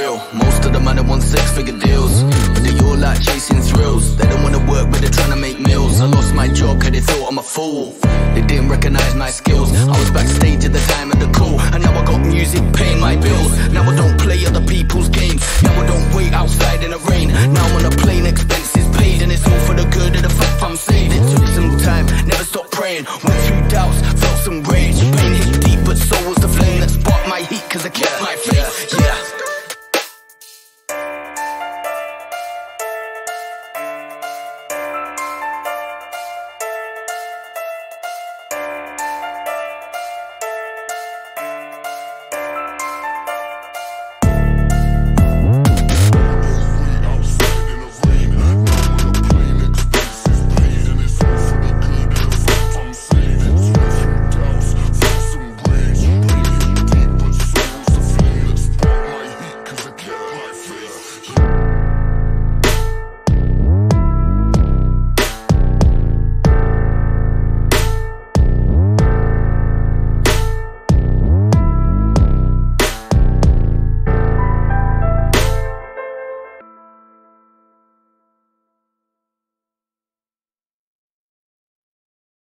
real. Most of the money want six-figure deals, but they all like chasing thrills. They don't wanna work, but they're trying to make meals. I lost my job cause they thought I'm a fool. They didn't recognize my skills. I was backstage at the time of the call, and now I got music paying my bills. Now I don't play other people's